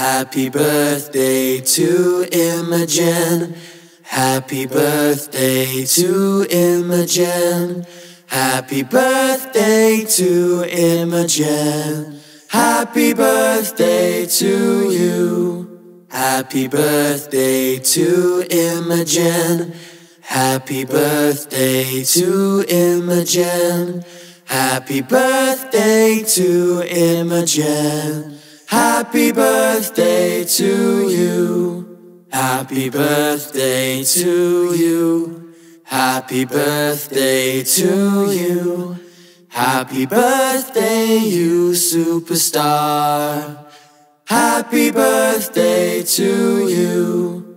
Happy birthday to Imogen. Happy birthday to Imogen. Happy birthday to Imogen. Happy birthday to you. Happy birthday to Imogen. Happy birthday to Imogen. Happy birthday to Imogen. Happy birthday to you. Happy birthday to you. Happy birthday to you. Happy birthday, you superstar. Happy birthday to you.